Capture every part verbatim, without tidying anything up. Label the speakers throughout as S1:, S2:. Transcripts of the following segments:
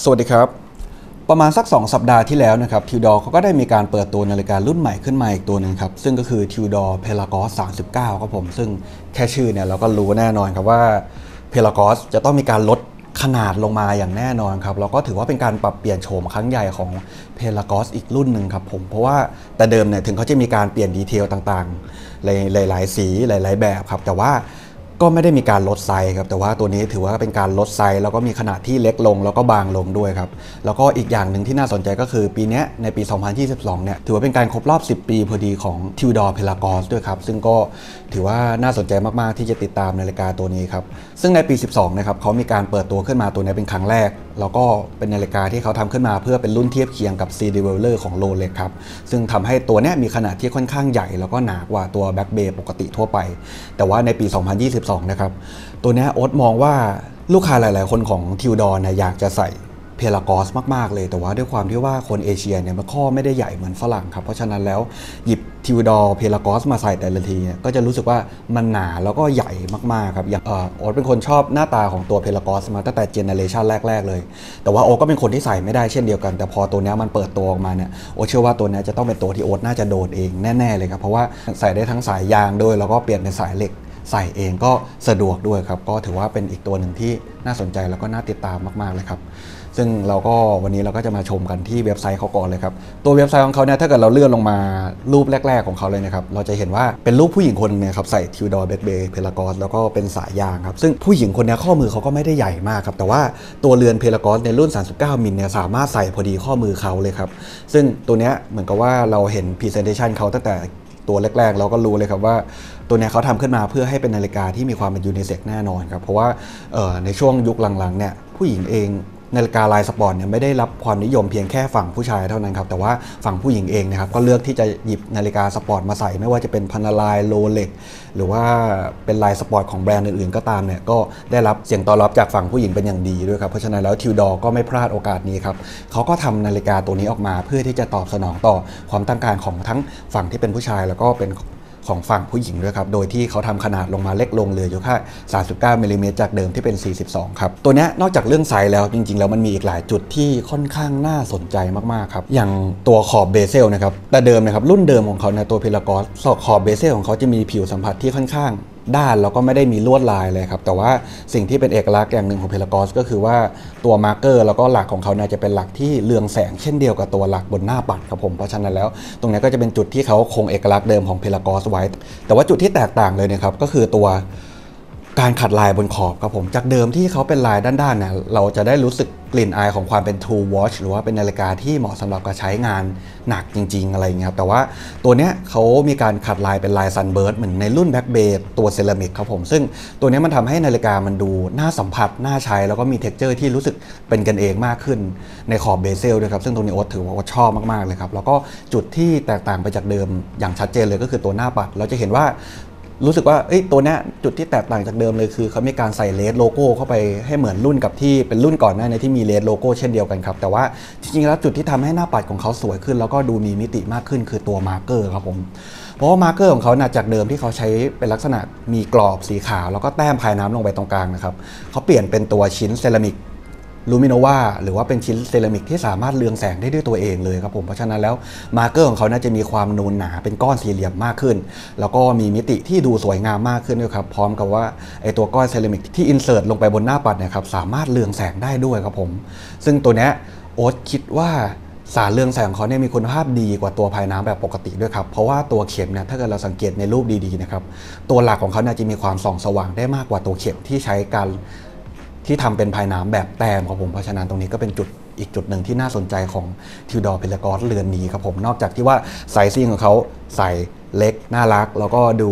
S1: สวัสดีครับประมาณสักสองสัปดาห์ที่แล้วนะครับทิวดอร์เขาก็ได้มีการเปิดตัวนาฬิการุ่นใหม่ขึ้นมาอีกตัวหนึ่งครับซึ่งก็คือทิวดอร์เพลากอสสามสิบเก้าครับผมซึ่งแค่ชื่อเนี่ยเราก็รู้แน่นอนครับว่าเพลากอสจะต้องมีการลดขนาดลงมาอย่างแน่นอนครับแล้วก็ถือว่าเป็นการปรับเปลี่ยนโฉมครั้งใหญ่ของเพลากอสอีกรุ่นหนึ่งครับผมเพราะว่าแต่เดิมเนี่ยถึงเขาจะมีการเปลี่ยนดีเทลต่างๆหลายๆสีหลายๆแบบครับแต่ว่าก็ไม่ได้มีการลดไซส์ครับแต่ว่าตัวนี้ถือว่าเป็นการลดไซส์แล้วก็มีขนาดที่เล็กลงแล้วก็บางลงด้วยครับแล้วก็อีกอย่างหนึ่งที่น่าสนใจก็คือปีนี้ในปี สองพันยี่สิบสอง เนี่ยถือว่าเป็นการครบรอบสิบปีพอดีของทิวดอร์เพลากอสด้วยครับซึ่งก็ถือว่าน่าสนใจมากๆที่จะติดตามนาฬิกาตัวนี้ครับซึ่งในปีสิบสองนะครับเขามีการเปิดตัวขึ้นมาตัวนี้เป็นครั้งแรกแล้วก็เป็นนาฬิกาที่เขาทำขึ้นมาเพื่อเป็นรุ่นเทียบเคียงกับ ซี ดี Weller ของ Rolex ครับซึ่งทำให้ตัวนี้มีขนาดที่ค่อนข้างใหญ่แล้วก็หนากว่าตัว Back Bay ปกติทั่วไปแต่ว่าในปี สองพันยี่สิบสอง นะครับตัวนี้โอ๊ตมองว่าลูกค้าหลายๆคนของทิวดอร์เนี่ยอยากจะใส่เพลากอสมากๆเลยแต่ว่าด้วยความที่ว่าคนเอเชียเนี่ยมันข้อไม่ได้ใหญ่เหมือนฝรั่งครับเพราะฉะนั้นแล้วหยิบทิวดอร์เพลากอสมาใส่แต่ละทีเนี่ยก็จะรู้สึกว่ามันหนาแล้วก็ใหญ่มากๆครับอย่างโอ๊ตเป็นคนชอบหน้าตาของตัวเพลากอสมาตั้งแต่เจเนอเรชันแรกๆเลยแต่ว่าโอ๊ตก็เป็นคนที่ใส่ไม่ได้เช่นเดียวกันแต่พอตัวนี้มันเปิดตัวออกมาเนี่ยโอ๊ตเชื่อว่าตัวนี้จะต้องเป็นตัวที่โอ๊ตน่าจะโดนเองแน่ๆเลยครับเพราะว่าใส่ได้ทั้งสายยางด้วยแล้วก็เปลี่ยนเป็นสายเหล็กใส่เองก็สะดวกด้วยครับก็ถือว่าเป็นอีกตัวหนึ่งที่น่าสนใจแล้วก็น่าติดตามมากๆเลยครับซึ่งเราก็วันนี้เราก็จะมาชมกันที่เว็บไซต์เขาก่อนเลยครับตัวเว็บไซต์ของเขาเนี่ยถ้าเกิดเราเลื่อนลงมารูปแรกๆของเขาเลยนะครับเราจะเห็นว่าเป็นรูปผู้หญิงคนนึงครับใส่ทิวดอร์เบดเบย์เพลากอสแล้วก็เป็นสายยางครับซึ่งผู้หญิงคนนี้ข้อมือเขาก็ไม่ได้ใหญ่มากครับแต่ว่าตัวเรือนเพลากอสในรุ่นสามสิบเก้ามิลเนี่ยสามารถใส่พอดีข้อมือเขาเลยครับซึ่งตัวเนี้ยเหมือนกับว่าเราเห็นพรีเซนเทชันเขาตั้งแต่ตัวแรกๆเราก็รู้เลยครับว่าตัวนี้เขาทำขึ้นมาเพื่อให้เป็นนาฬิกาที่มีความเป็นยูนิเซ็กซ์แน่นอนครับเพราะว่าในช่วงยุคหลังๆเนี่ยผู้หญิงเองนาฬิกาลายสปอร์ตเนี่ยไม่ได้รับความนิยมเพียงแค่ฝั่งผู้ชายเท่านั้นครับแต่ว่าฝั่งผู้หญิงเองนะครับก็เลือกที่จะหยิบนาฬิกาสปอร์ตมาใส่ไม่ว่าจะเป็นพันลายโรเล็กหรือว่าเป็นลายสปอร์ตของแบรนด์อื่นๆก็ตามเนี่ยก็ได้รับเสียงตอบรับจากฝั่งผู้หญิงเป็นอย่างดีด้วยครับเพราะฉะนั้นแล้วทิวดอร์ก็ไม่พลาดโอกาสนี้ครับเขาก็ทำนาฬิกาตัวนี้ออกมาเพื่อที่จะตอบสนองต่อความต้องการของทั้งฝั่งที่เป็นผู้ชายแล้วก็เป็นของฝั่งผู้หญิงด้วยครับโดยที่เขาทำขนาดลงมาเล็กลงเหลืออยู่แค่สามสิบเก้ามิลลิเมตรจากเดิมที่เป็นสี่สิบสองครับตัวนี้นอกจากเรื่องไซส์แล้วจริงๆแล้วมันมีอีกหลายจุดที่ค่อนข้างน่าสนใจมากๆครับอย่างตัวขอบเบเซลนะครับแต่เดิมนะครับรุ่นเดิมของเขาในตัวเพลากอสขอบเบเซลของเขาจะมีผิวสัมผัสที่ค่อนข้างด้านแล้วก็ไม่ได้มีลวดลายเลยครับแต่ว่าสิ่งที่เป็นเอกลักษณ์อย่างหนึ่งของเพลากอสก็คือว่าตัวมาร์กเกอร์แล้วก็หลักของเขาเนี่ยจะเป็นหลักที่เรืองแสงเช่นเดียวกับตัวหลักบนหน้าปัดครับผมเพราะฉะนั้นแล้วตรงนี้ก็จะเป็นจุดที่เขาคงเอกลักษณ์เดิมของเพลากอสไว้แต่ว่าจุดที่แตกต่างเลยนะครับก็คือตัวการขัดลายบนขอบครับผมจากเดิมที่เขาเป็นลายด้านๆเนี่ยเราจะได้รู้สึกกลิ่นอายของความเป็น True Watch หรือว่าเป็นนาฬิกาที่เหมาะสำหรับการใช้งานหนักจริงๆอะไรอย่างเงี้ยครับแต่ว่าตัวเนี้ยเขามีการขัดลายเป็นลาย Sunburst เหมือนในรุ่น Back Bay ตัวเซรามิกครับผมซึ่งตัวนี้มันทำให้นาฬิกามันดูน่าสัมผัสน่าใช้แล้วก็มี texture ที่รู้สึกเป็นกันเองมากขึ้นในขอบเบเซลด้วยครับซึ่งตรงนี้โอ๊ตถือว่าชอบมากๆเลยครับแล้วก็จุดที่แตกต่างไปจากเดิมอย่างชัดเจนเลยก็คือตัวหน้าปัดเราจะเห็นว่ารู้สึกว่าตัวนี้จุดที่แตกต่างจากเดิมเลยคือเขามีการใส่เลสโลโก้เข้าไปให้เหมือนรุ่นกับที่เป็นรุ่นก่อนหน้านี้ที่มีเลสโลโก้เช่นเดียวกันครับแต่ว่าจริงๆแล้วจุดที่ทำให้หน้าปัดของเขาสวยขึ้นแล้วก็ดูมีมิติมากขึ้นคือตัวมาร์กเกอร์ครับผมเพราะว่ามาร์กเกอร์ของเขาเนี่ยจากเดิมที่เขาใช้เป็นลักษณะมีกรอบสีขาวแล้วก็แต้มพายน้ำลงไปตรงกลางนะครับเขาเปลี่ยนเป็นตัวชิ้นเซรามิกลูมิโนวาหรือว่าเป็นชิ้นเซรามิกที่สามารถเรืองแสงได้ด้วยตัวเองเลยครับผมเพราะฉะนั้นแล้วมาร์กเกอร์ของเขาน่าจะมีความนูนหนาเป็นก้อนสี่เหลี่ยมมากขึ้นแล้วก็มีมิติที่ดูสวยงามมากขึ้นด้วยครับพร้อมกับว่าไอตัวก้อนเซรามิกที่อินเสิร์ตลงไปบนหน้าปัดเนี่ยครับสามารถเรืองแสงได้ด้วยครับผมซึ่งตัวเนี้ยโอ๊ตคิดว่าสารเรืองแสงของเขาเนี่ยมีคุณภาพดีกว่าตัวภายน้ำแบบปกติด้วยครับเพราะว่าตัวเข็มเนี่ยถ้าเกิดเราสังเกตในรูปดีๆนะครับตัวหลักของเขาเนี่ยจะมีความส่องสว่างได้มากกว่าตัวเข็มที่ใช้การที่ทำเป็นภายน้ำแบบแต้มครับผมเพราะฉะนั้นตรงนี้ก็เป็นจุดอีกจุดหนึ่งที่น่าสนใจของทิวดอร์เพลากอสเรือนนี้ครับผมนอกจากที่ว่าไซซิ่งของเขาใส่เล็กน่ารักแล้วก็ดู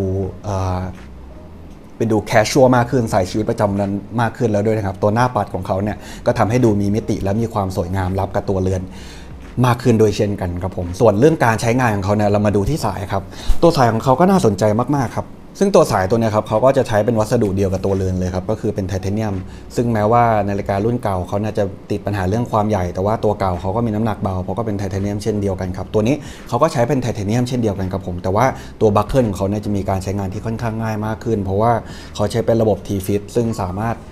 S1: เป็นดูแคชชัวร์มากขึ้นใส่ชีวิตประจำวันมากขึ้นแล้วด้วยนะครับตัวหน้าปัดของเขาเนี่ยก็ทำให้ดูมีมิติและมีความสวยงามรับกับตัวเรือนมากขึ้นโดยเช่นกันครับผมส่วนเรื่องการใช้งานของเขาเนี่ยเรามาดูที่สายครับตัวสายของเขาก็น่าสนใจมากๆครับซึ่งตัวสายตัวนี้ครับเขาก็จะใช้เป็นวัสดุเดียวกับตัวเรือนเลยครับก็คือเป็นไทเทเนียมซึ่งแม้ว่านาฬิการุ่นเก่าเขาน่าจะติดปัญหาเรื่องความใหญ่แต่ว่าตัวเก่าเขาก็มีน้ำหนักเบาเพราะก็เป็นไทเทเนียมเช่นเดียวกันครับตัวนี้เขาก็ใช้เป็นไทเทเนียมเช่นเดียวกันครับผมแต่ว่าตัวบัคเกิลของเขาเนี่ยจะมีการใช้งานที่ค่อนข้างง่ายมากขึ้นเพราะว่าเขาใช้เป็นระบบ T-Fit ซึ่งสามารถ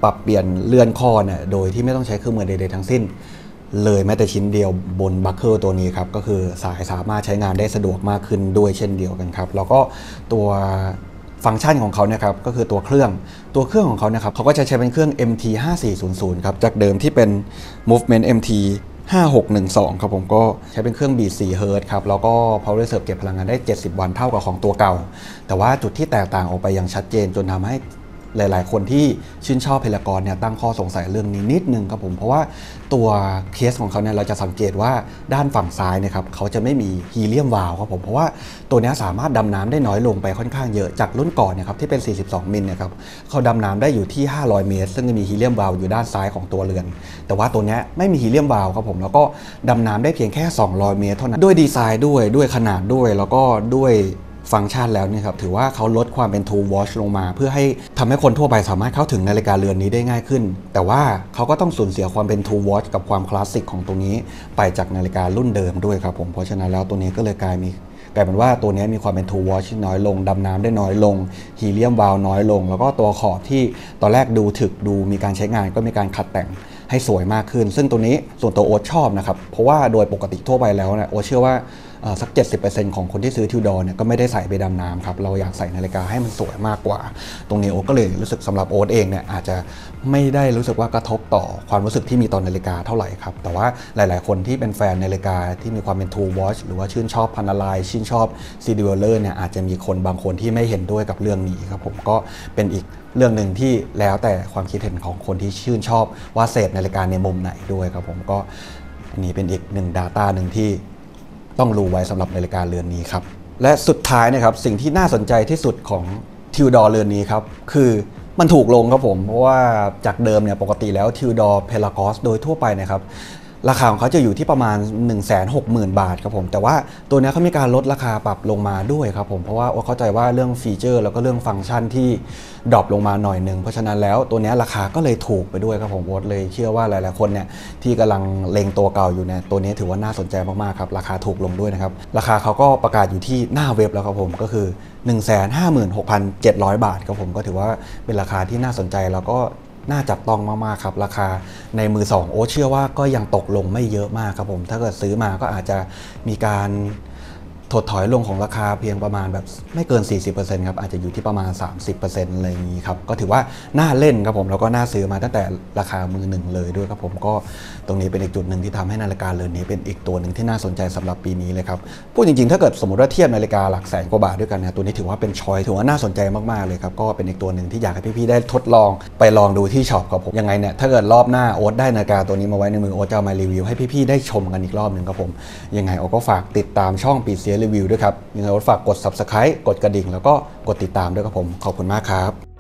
S1: ปรับเปลี่ยนเลื่อนข้อเนี่ยโดยที่ไม่ต้องใช้เครื่องมือใดๆทั้งสิ้นเลยแม้แต่ชิ้นเดียวบนบัคเกิลตัวนี้ครับก็คือสายสามารถใช้งานได้สะดวกมากขึ้นด้วยเช่นเดียวกันครับแล้วก็ตัวฟังก์ชันของเขาเนี่ยครับก็คือตัวเครื่องตัวเครื่องของเขาเนี่ยครับเขาก็จะใช้เป็นเครื่อง เอ็ม ที ห้าสี่ศูนย์ศูนย์ ครับจากเดิมที่เป็น Movement เอ็ม ที ห้าหกหนึ่งสอง ครับผมก็ใช้เป็นเครื่องบีทสี่เฮิร์ตซ์ครับแล้วก็ Power Reserve เก็บพลังงานได้เจ็ดสิบวันเท่ากับของตัวเก่าแต่ว่าจุดที่แตกต่างออกไปอย่างชัดเจนจนทำให้หลายๆคนที่ชื่นชอบเพลากรเนี่ยตั้งข้อสงสัยเรื่องนี้นิดนึงครับผมเพราะว่าตัวเคสของเขาเนี่ยเราจะสังเกตว่าด้านฝั่งซ้ายนะครับเขาจะไม่มีฮีเลียมวาล์วครับผมเพราะว่าตัวนี้สามารถดำน้ำได้น้อยลงไปค่อนข้างเยอะจากรุ่นก่อนเนี่ยครับที่เป็นสี่สิบสองมิลเนี่ยครับเขาดำน้ำได้อยู่ที่ห้าร้อยเมตรซึ่งจะมีฮีเลียมวาล์วอยู่ด้านซ้ายของตัวเรือนแต่ว่าตัวนี้ไม่มีฮีเลียมวาล์วครับผมแล้วก็ดำน้ำได้เพียงแค่สองร้อยเมตรเท่านั้นด้วยดีไซน์ด้วยด้วยขนาดด้วยแล้วก็ด้วยฟังก์ชันแล้วเนี่ยครับถือว่าเขาลดความเป็น True Watch ลงมาเพื่อให้ทำให้คนทั่วไปสามารถเข้าถึงนาฬิกาเรือนนี้ได้ง่ายขึ้นแต่ว่าเขาก็ต้องสูญเสียความเป็น True Watch กับความคลาสสิกของตรงนี้ไปจากนาฬิการุ่นเดิมด้วยครับผมเพราะฉะนั้นแล้วตัวนี้ก็เลยกลายมีกลายเป็นว่าตัวนี้มีความเป็น True Watch น้อยลงดำน้ำได้น้อยลงฮีเลียมวาล์วน้อยลงแล้วก็ตัวขอบที่ตอนแรกดูถึกดูมีการใช้งานก็มีการขัดแต่งให้สวยมากขึ้นซึ่งตัวนี้ส่วนตัวโอ๊ตชอบนะครับเพราะว่าโดยปกติทั่วไปแล้วเนี่ยโอ๊ตเชื่อว่าสัก เจ็ดสิบเปอร์เซ็นต์ ของคนที่ซื้อทิวดอร์เนี่ยก็ไม่ได้ใส่ไปดำน้ำครับเราอยากใส่นาฬิกาให้มันสวยมากกว่าตรงนี้โอ๊ตก็เลยรู้สึกสำหรับโอ๊ตเองเนี่ยอาจจะไม่ได้รู้สึกว่ากระทบต่อความรู้สึกที่มีต่อนาฬิกาเท่าไหร่ครับแต่ว่าหลายๆคนที่เป็นแฟนนาฬิกาที่มีความเป็น True Watch หรือว่าชื่นชอบพันอะไรชื่นชอบซีดีเวลเลอร์เนี่ยอาจจะมีคนบางคนที่ไม่เห็นด้วยกับเรื่องนี้ครับผมก็เป็นอีกเรื่องหนึ่งที่แล้วแต่ความคิดเห็นของคนที่ชื่นชอบว่าเสพนาฬิกาในมุมไหนด้วยครับผมก็อันนี้เป็นอีกหนึ่ง Data หนึ่งที่ต้องรู้ไว้สำหรับนาฬิกาเรือนนี้ครับและสุดท้ายนะครับสิ่งที่น่าสนใจที่สุดของทิวดอร์เรือนนี้ครับคือมันถูกลงครับผมเพราะว่าจากเดิมเนี่ยปกติแล้วทิวดอร์เพลากอสโดยทั่วไปนะครับราคาของเขาจะอยู่ที่ประมาณ หนึ่งแสนหกหมื่น บาทครับผมแต่ว่าตัวนี้เขามีการลดราคาปรับลงมาด้วยครับผมเพราะว่าเข้าใจว่าเรื่องฟีเจอร์แล้วก็เรื่องฟังก์ชันที่ดรอปลงมาหน่อยหนึ่งเพราะฉะนั้นแล้วตัวนี้ราคาก็เลยถูกไปด้วยครับผมโอ๊ตเลยเชื่อว่าหลายๆคนเนี่ยที่กำลังเล็งตัวเก่าอยู่เนี่ยตัวนี้ถือว่าน่าสนใจมากๆครับราคาถูกลงด้วยนะครับราคาเขาก็ประกาศอยู่ที่หน้าเว็บแล้วครับผมก็คือ หนึ่งแสนห้าหมื่นหกพันเจ็ดร้อย บาทครับผมก็ถือว่าเป็นราคาที่น่าสนใจแล้วก็น่าจับต้องมากๆครับราคาในมือสองโอ๊ตเชื่อว่าก็ยังตกลงไม่เยอะมากครับผมถ้าเกิดซื้อมาก็อาจจะมีการถดถอยลงของราคาเพียงประมาณแบบไม่เกิน สี่สิบเปอร์เซ็นต์ ครับอาจจะอยู่ที่ประมาณ สามสิบเปอร์เซ็นต์ อะไรอย่างนี้ครับก็ถือว่าน่าเล่นครับผมแล้วก็น่าซื้อมาตั้งแต่ราคามือหนึ่งเลยด้วยครับผมก็ตรงนี้เป็นอีกจุดหนึ่งที่ทำให้นาฬิกาเรือนนี้เป็นอีกตัวหนึ่งที่น่าสนใจสำหรับปีนี้เลยครับพูดจริงๆถ้าเกิดสมมติว่าเทียบนาฬิกาหลักแสนกว่าบาทด้วยกันนะตัวนี้ถือว่าเป็นช้อยถือว่าน่าสนใจมากๆเลยครับก็เป็นอีกตัวหนึ่งที่อยากให้พี่ๆได้ทดลองไปลองดูที่ช็อปครับผมยังไงเนี่ยถ้าเกิดรอบหน้าโอ๊ตได้นาฬิกาตัวนี้มาไว้ในมือโอ๊ตจะเอามารีวิวให้พี่ๆได้ชมกันอีกรอบหนึ่งครับผมยังไงโอ๊ตก็ฝากติดตามช่องปีเซียรีวิวด้วยครับยังไงโอ๊ตฝากกด ซับสไครบ์ กดกระดิ่งแล้วก็กดติดตามด้วยครับผมขอบคุณมากครับ